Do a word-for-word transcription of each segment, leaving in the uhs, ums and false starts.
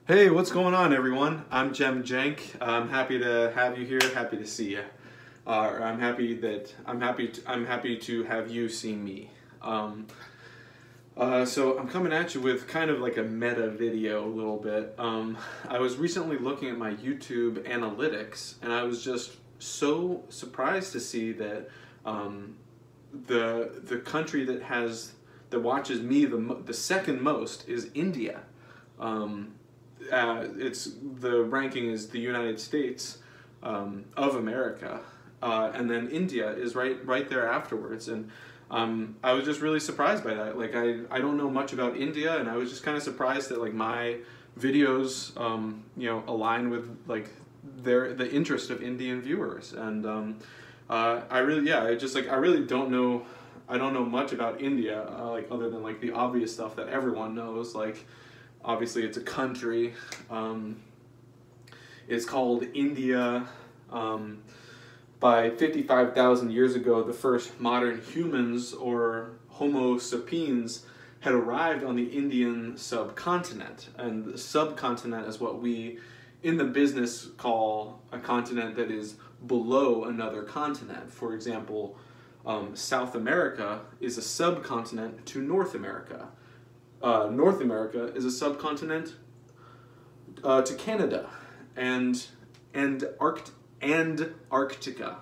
Hey, what's going on, everyone? I'm Jemjenk. I'm happy to have you here. Happy to see you. Uh, I'm happy that I'm happy. To, I'm happy to have you see me. Um, uh, so I'm coming at you with kind of like a meta video, a little bit. Um, I was recently looking at my YouTube analytics, and I was just so surprised to see that um, the the country that has that watches me the the second most is India. Um, Uh, it's the ranking is the United States um, of America, uh, and then India is right right there afterwards. And um, I was just really surprised by that. Like I I don't know much about India, and I was just kind of surprised that like my videos um, you know align with like their the interest of Indian viewers. And um, uh, I really yeah I just like I really don't know I don't know much about India uh, like other than like the obvious stuff that everyone knows, like. Obviously, it's a country. Um, it's called India. Um, by fifty-five thousand years ago, the first modern humans, or Homo sapiens, had arrived on the Indian subcontinent. And the subcontinent is what we, in the business, call a continent that is below another continent. For example, um, South America is a subcontinent to North America. Uh, North America is a subcontinent uh, to Canada and and Arct and Arctica.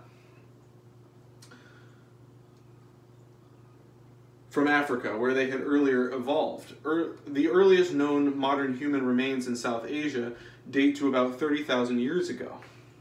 From Africa, where they had earlier evolved. Er, the earliest known modern human remains in South Asia date to about thirty thousand years ago,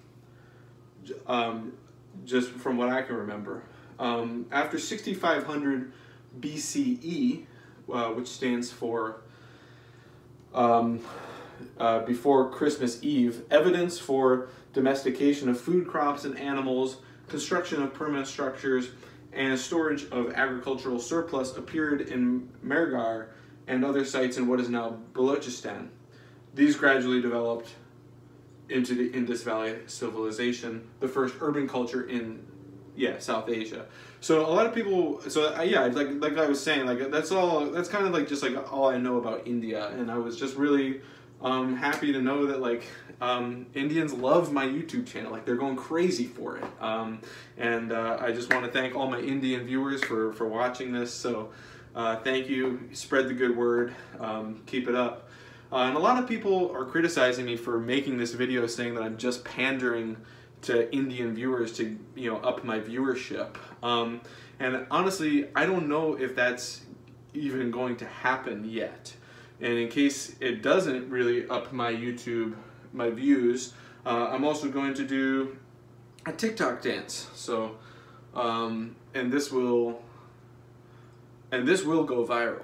um, just from what I can remember. Um, after sixty-five hundred B C E, Uh, which stands for um, uh, before Christmas Eve, evidence for domestication of food crops and animals, construction of permanent structures, and storage of agricultural surplus appeared in Mehrgarh and other sites in what is now Balochistan. These gradually developed into the Indus Valley civilization, the first urban culture in yeah, South Asia. So a lot of people, so uh, yeah, like like I was saying, like that's all. That's kind of like just like all I know about India, and I was just really um, happy to know that like um, Indians love my YouTube channel. Like they're going crazy for it, um, and uh, I just want to thank all my Indian viewers for for watching this. So uh, thank you. Spread the good word. Um, keep it up. Uh, and a lot of people are criticizing me for making this video, saying that I'm just pandering to Indian viewers to you know up my viewership, um, and honestly I don't know if that's even going to happen yet. And in case it doesn't really up my YouTube my views, uh, I'm also going to do a TikTok dance. So um, and this will and this will go viral.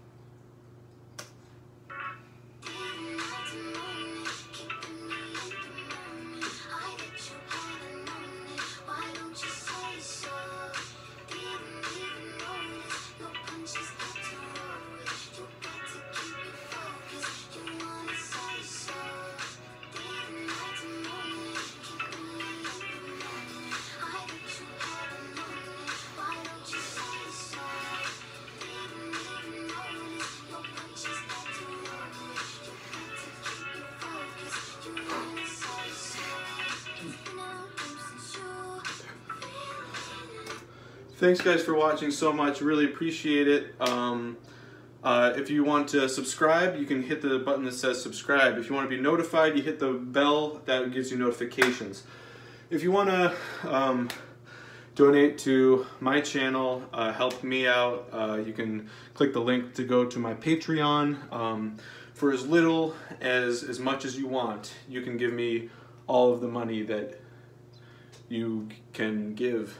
Thanks guys for watching so much, really appreciate it. Um, uh, if you want to subscribe, you can hit the button that says subscribe. If you want to be notified, you hit the bell that gives you notifications. If you want to um, donate to my channel, uh, help me out, uh, you can click the link to go to my Patreon. Um, for as little as as much as you want, you can give me all of the money that you can give.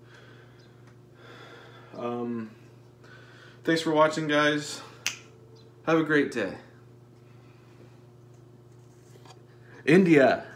Um, thanks for watching, guys. Have a great day. India.